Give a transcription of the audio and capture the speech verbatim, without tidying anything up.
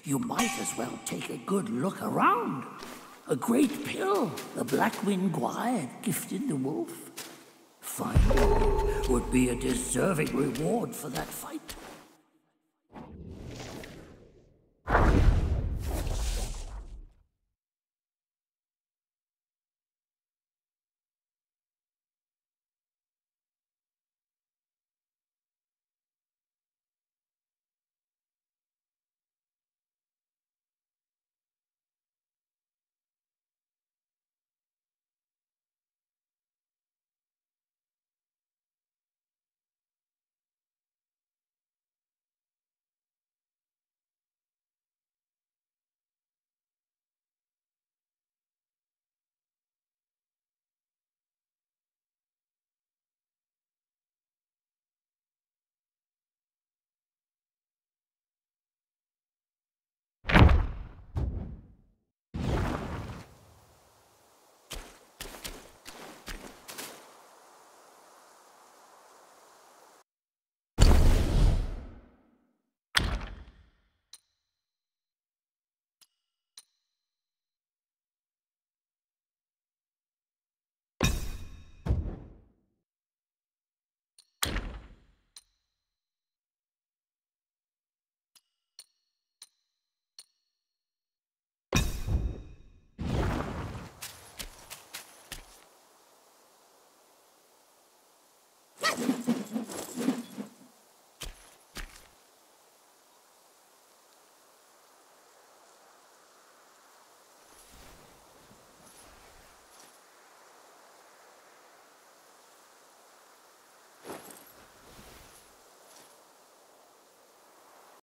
you might as well take a good look around. A great pill the Blackwing Gwai had gifted the wolf. Finding it would be a deserving reward for that fight.